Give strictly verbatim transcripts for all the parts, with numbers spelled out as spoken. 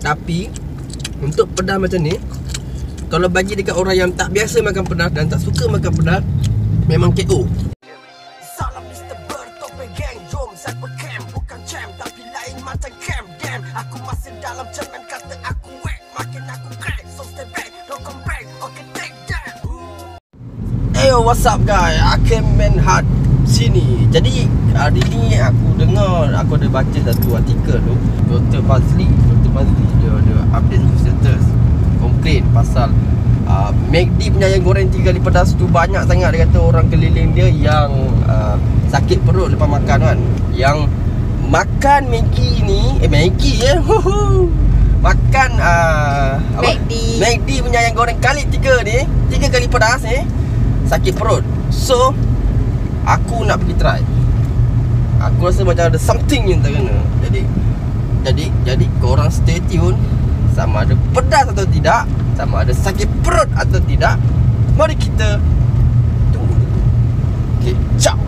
Tapi untuk pedas macam ni, kalau bagi dekat orang yang tak biasa makan pedas dan tak suka makan pedas, memang K O. Salam Mister Bertopeng Gang, jom saya bercamp. Bukan champ tapi lain macam camp. Damn, aku masih dalam cermin, kata aku whack. Makin aku crack, so stay back, don't come back. Okay, take that. Hey, what's up guys? Akemen Hard sini. Jadi hari ni aku dengar, aku ada baca satu artikel tu, Doktor Fazli Doktor Fazli dia ada update status komplain pasal uh, McD punya ayam goreng tiga kali pedas tu banyak sangat. Dia kata orang keliling dia yang uh, sakit perut lepas makan kan, yang makan Maggi ni, eh Maggi ya, makan uh, McD McD punya ayam goreng kali tiga ni, tiga kali pedas ni, sakit perut. So aku nak pergi try. Aku rasa macam ada something yang terkena. Jadi Jadi Jadi korang stay tune. Sama ada pedas atau tidak, sama ada sakit perut atau tidak, mari kita tunggu. Okay, ciao.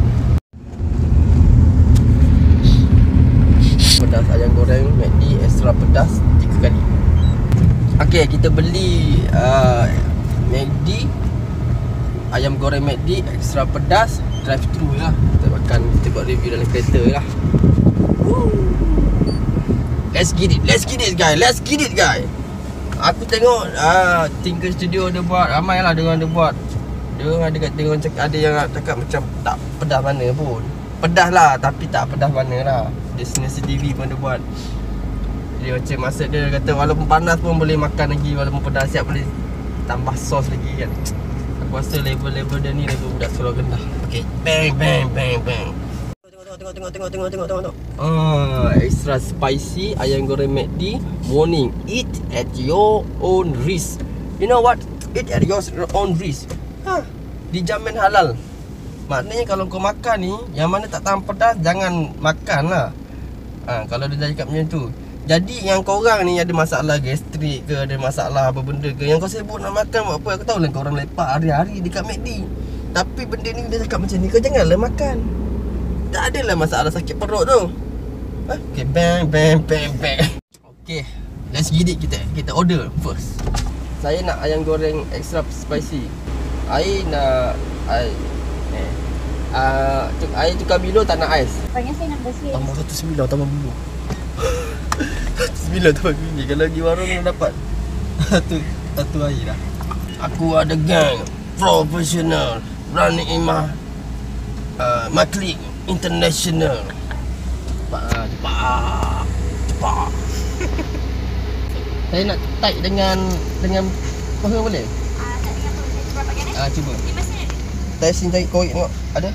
Pedas ayam goreng McD extra pedas tiga kali. Okay, kita beli uh, McD ayam goreng McD extra pedas drive thru lah. Kita makan, kita buat review dalam kereta lah. Woo. Let's get it, let's get it guys, let's get it guys. Aku tengok uh, Tinker Studio dia buat, ramai lah dia orang dia buat. Dia orang ada kat, dia orang cakap, ada yang cakap macam tak pedas mana pun. Pedas lah tapi tak pedas mana lah. Destinasi T V pun dia buat. Dia macam maksud dia kata walaupun panas pun boleh makan lagi, walaupun pedas siap boleh tambah sos lagi kan. Aku rasa level-level dia ni level budak sekolah rendah. Okay, bang bang bang bang. Tengok tengok tengok tengok tengok tengok tengok. Ah, extra spicy ayam goreng McD. Warning, eat at your own risk. You know what? Eat at your own risk. Ha, dijamin halal. Maknanya kalau kau makan ni yang mana tak tahan pedas, jangan makan lah. Ha, kalau dia dah cakap macam tu. Jadi yang korang ni ada masalah gastrik ke, ada masalah apa benda ke, yang kau sibuk nak makan buat apa, aku tahu lah korang lepak hari-hari dekat McD. Tapi benda ni dia cakap macam ni, kau janganlah makan. Tak adalah masalah sakit perut tu. Ha? Okay, bang, bang, bang, bang. Okay, let's get it, kita kita order first. Saya nak ayam goreng extra spicy. Air nak air eh uh, air tukar Milo tak nak ais. Banyak saya nak bersih. Tambah satu sembilan tambah bulu. Satu sembilan tambah bulu. Kalau pergi warung nak dapat satu satu air dah. Aku ada gang profesional running in my uh, my clique international. Cepat, cepat, cepat. Saya nak type dengan dengan apa boleh? Ah, tak dengan tu. Saya cuba pakai ni. Ah, cuba. Ni mesin. Testing cari korek tengok. Ada?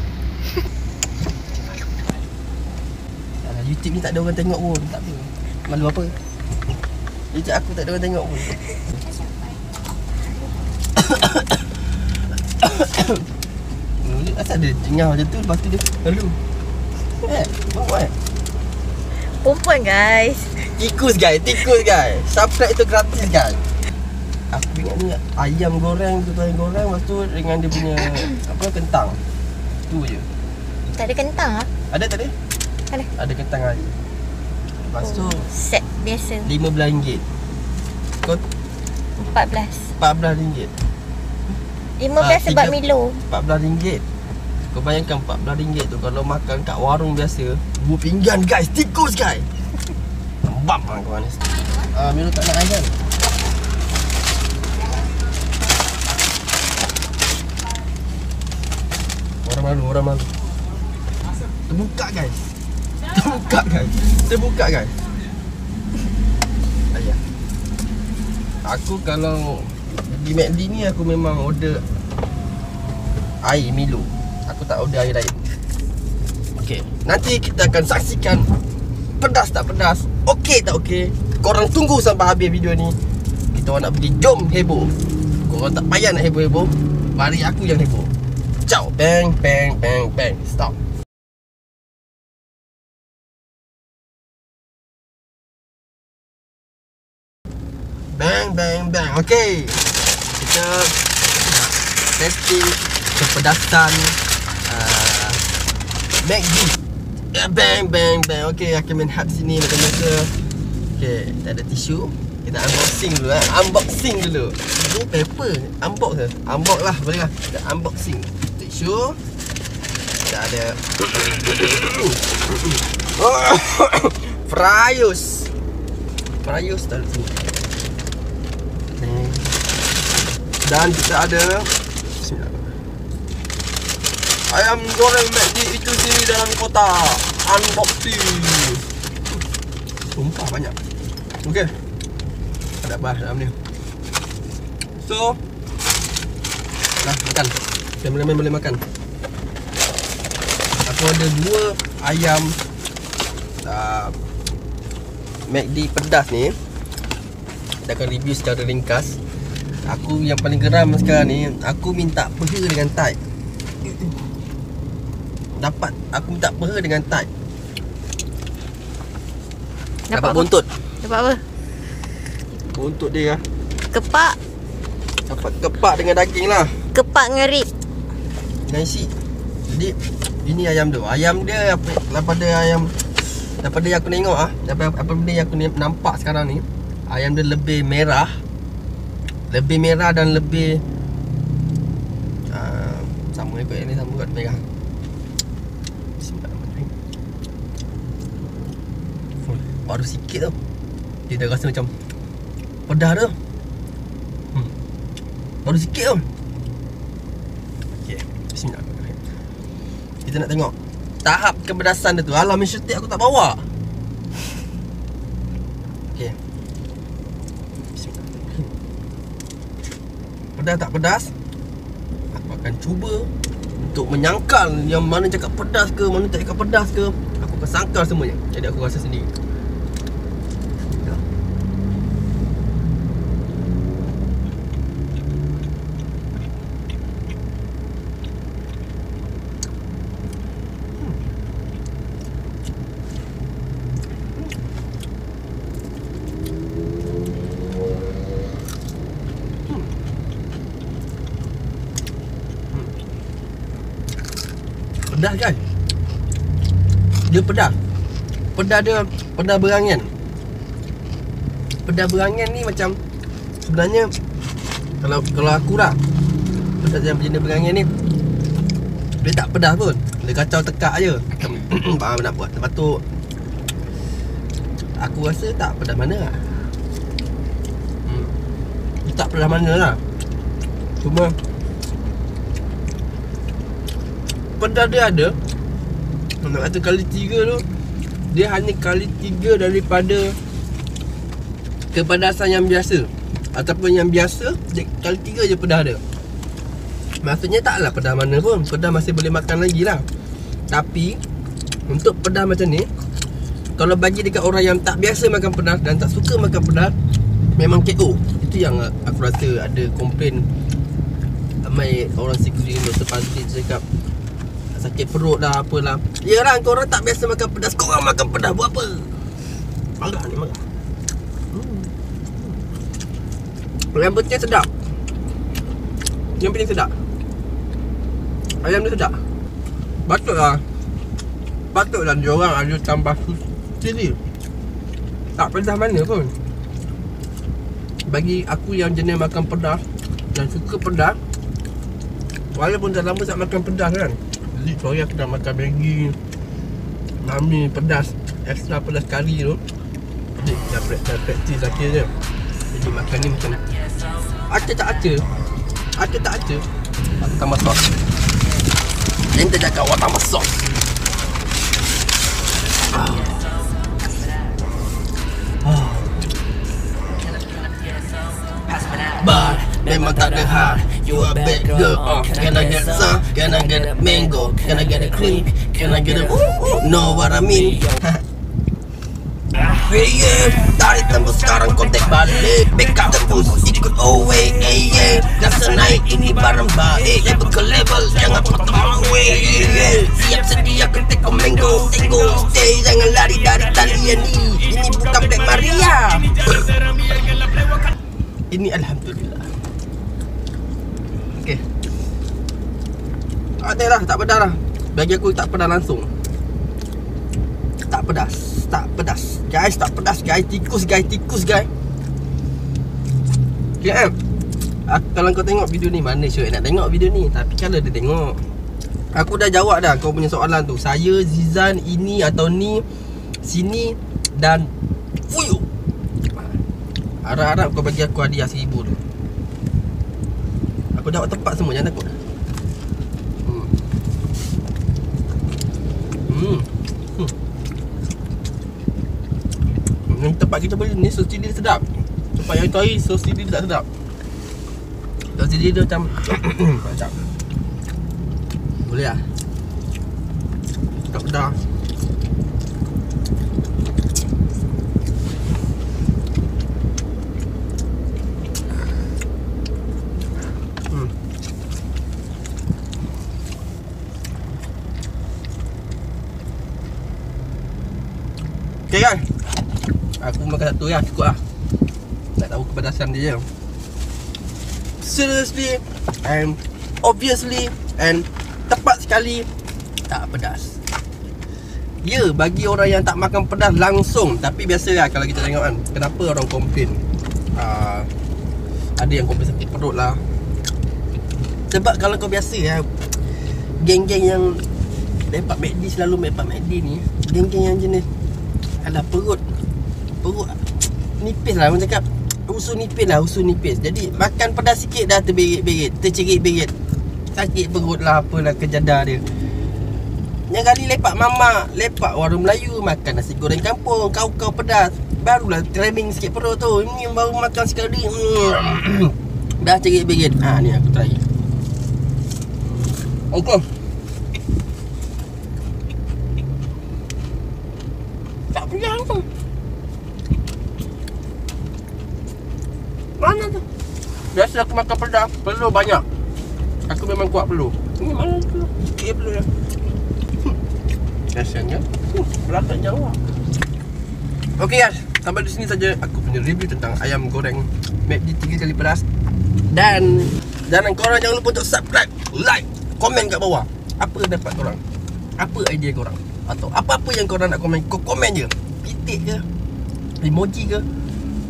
Alah, YouTube ni tak ada orang tengok pun. Tak apa. Malu apa? YouTube aku tak ada orang tengok pun. Asal dia jengah macam tu, lepas tu dia lalu. Eh, buat eh. Perempuan guys. Tikus guys, tikus guys. Subscribe tu gratis guys. Aku ingat ni ayam goreng tu, ayam goreng, lepas tu dengan dia punya apa, kentang. Tu je. Tak ada kentang ah? Ada tak ada? Ada. Ada kentang air. Lepas tu Oh, set biasa lima belas ringgit. Kau empat belas. empat belas ringgit. lima belas Ah, sebab tiga- Milo. empat belas ringgit. Kau bayangkan empat belas ringgit tu kalau makan kat warung biasa, dua pinggan guys, tikus guys. Bam lah kau ni. Ah, Milo tak nak ais kan? Orang malu, orang malu. Terbuka guys. Terbuka guys. Terbuka guys. Ayah. Aku kalau di McD ni aku memang order air Milo. Aku tak order air lain. Okey, nanti kita akan saksikan pedas tak pedas, okey tak okey. Korang tunggu sampai habis video ni. Kita orang nak pergi, jom heboh. Korang tak payah nak heboh-heboh, mari aku yang heboh. Ciao. Bang bang bang bang. Stop. Bang bang bang. Okey, kita nak testing kepedasan uh, McD. Bang bang bang. Okey, Akemen Hard sini macam biasa. Okay, kita ada tisu. Kita unboxing dulu eh. Unboxing dulu. Ini paper. Unbox ke? Unbox lah, boleh lah. Kita unboxing. Tisu. Kita ada Fryos. Fryos taruh sini. Dan kita ada ayam goreng McD itu sini dalam kotak. Unboxing. Sumpah banyak. Okey. Ada apa dalam ni? So, nah, makan. Kameraman boleh makan. Aku ada dua ayam uh, McD pedas ni. Kita akan review secara ringkas. Aku yang paling geram sekarang ni, aku minta peha dengan tight. Dapat, aku minta peha dengan tight. Dapat, Dapat buntut. Dapat apa? Buntut dia. Kepak. Dapat kepak dengan daging lah. Kepak dengan rib. Dengan isi. Jadi ini ayam tu. Ayam dia apa, daripada ayam, daripada yang aku tengok ah, daripada apa benda yang aku nampak sekarang ni, ayam dia lebih merah. Lebih merah dan lebih uh, sama ikut yang ni, sama kot merah. Bismillahirrahmanirrahim. Baru sikit tu dia dah rasa macam pedas tu. hmm. Baru sikit tu. Okay, bismillahirrahmanirrahim. Kita nak tengok tahap kepedasan dia tu. Alah, mensyetik aku tak bawa. Okay, bismillahirrahmanirrahim. Pedas tak pedas, aku akan cuba untuk menyangkal yang mana cakap pedas ke, mana tak cakap pedas ke. Aku akan sangkal semuanya. Jadi aku rasa sendiri. Pedas kan? Dia pedas. Pedas dia, pedas berangan. Pedas berangan ni macam, sebenarnya Kalau kalau aku lah, pedas yang jenis berangan ni, dia tak pedas pun. Dia kacau tekak je. Faham nak buat. Lepas tu aku rasa tak pedas mana lah. hmm. Dia tak pedas mana lah. Cuma pedas dia ada, nak kata kali tiga tu, dia hanya kali tiga daripada kepedasan yang biasa. Ataupun yang biasa, dia kali tiga je pedas dia. Maksudnya taklah pedas mana pun, pedas masih boleh makan lagi lah. Tapi untuk pedas macam ni, kalau bagi dekat orang yang tak biasa makan pedas dan tak suka makan pedas, memang K O. Itu yang aku rasa ada komplain ramai orang sekeliling doktor Fazli cakap sakit perut dah, apalah. Yalah, korang tak biasa makan pedas, korang makan pedas buat apa? Marah ni, marah. hmm. Yang penting sedap. Yang penting sedap. Ayam ni sedap. Patutlah Patutlah diorang ada tambah chili. Tak pedas mana pun. Bagi aku yang jenis makan pedas dan suka pedas, walaupun dah lama tak makan pedas kan, jadi sorry aku dah makan Maggi Mami pedas, extra pedas kari tu. Jadi dah praktis akhir je. Jadi makan ni macam acah tak acah, acah tak acah. Aku tambah sos. Yang kita cakap awak tambah sos. ah. ah. But memang tak ada hard. You a bad girl, uh. Can I get some? Can I get a mango? Can I get a cream? Can I get a ooh, ooh, know what I mean? Yeah, yeah. Tarik tembus sekarang kontak balik. Backup tembus ikut O A A yeah. Dah senaik ini barang baik. Level ke level, jangan potong away yeah. Siap sedia ketik kau mango. Tengok stay, jangan lari dari talian ni. Ini bukan Black Maria. Ini Alhamdulillah. Okay. Tak lah, tak pedas lah. Bagi aku tak pedas langsung. Tak pedas, tak pedas. Guys, tak pedas guys. Tikus guys, tikus guys. Okay kan? Aku, kalau kau tengok video ni, mana Syuk nak tengok video ni. Tapi kalau dia tengok, aku dah jawab dah kau punya soalan tu. Saya, Zizan, ini atau ni, sini dan Fuyu. Harap-harap kau bagi aku hadiah seribu tu. Aku jawab tepat semua, jangan takut. Hmm. Hmm. Hmm. Yang tempat kita beli ni sos cili sedap. Tempat yang tu hari sos cili tak sedap. Sos cili dia macam macam boleh lah. Tak pedas. Hmm. Okay kan? Aku makan satu ya, cukup lah. Tak tahu kepedasan dia je. Seriously and obviously and tepat sekali, tak pedas. Ya, bagi orang yang tak makan pedas langsung. Tapi biasa lah kalau kita tengok kan, kenapa orang komplain, uh, ada yang komplain sakit perut lah. Sebab kalau kau biasa ya, geng-geng yang lepak McD, selalu lepak McD ni, geng-geng yang jenis alah perut Perut nipis lah, orang cakap usus nipis lah, usus nipis. Jadi makan pedas sikit dah terberit-berit, tercerit-berit, sakit perut lah, apalah kejadah dia. Yang kali lepak mamak, lepak warung Melayu, makan nasi goreng kampung, kau-kau pedas, barulah treming sikit perut tu. Ini baru makan sekali dah cerit-berit. Ha, ni aku try. Okay. Tak pedas tu. Mana tu? Biasa aku makan pedas, perlu banyak. Aku memang kuat perlu. Ini mana tu? Sikit perlu ya. Hmm. Biasanya hmm, belakang jauh lah. Okay guys, sampai di sini saja aku punya review tentang ayam goreng McD tiga kali pedas. Dan jangan korang jangan lupa untuk subscribe, like, komen kat bawah. Apa dapat korang? Apa idea korang? Atau apa-apa yang korang nak komen, kau komen je. Titik ke, emoji ke.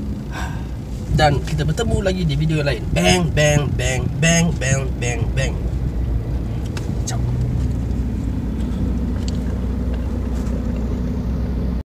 Dan kita bertemu lagi di video lain. Bang, bang, bang, bang, bang, bang, bang.